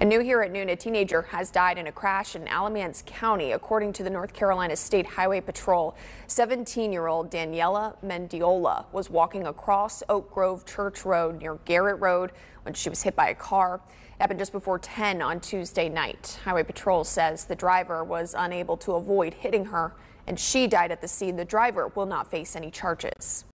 And new here at noon, a teenager has died in a crash in Alamance County, according to the North Carolina State Highway Patrol. 17-year-old Daniela Mendiola was walking across Oak Grove Church Road near Garrett Road when she was hit by a car. It happened just before 10 on Tuesday night. Highway Patrol says the driver was unable to avoid hitting her, and she died at the scene. The driver will not face any charges.